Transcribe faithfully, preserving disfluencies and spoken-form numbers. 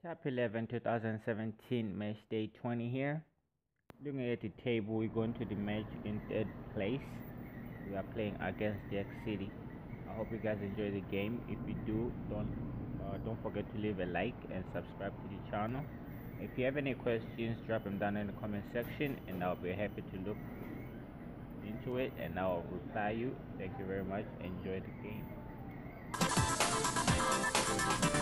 Top eleven twenty seventeen match day twenty here. Looking at the table, we're going to the match in third place. We are playing against Jack City. I hope you guys enjoy the game. If you do, don't uh, don't forget to leave a like and subscribe to the channel. If you have any questions, drop them down in the comment section and I'll be happy to look into it and I'll reply you. Thank you very much. Enjoy the game.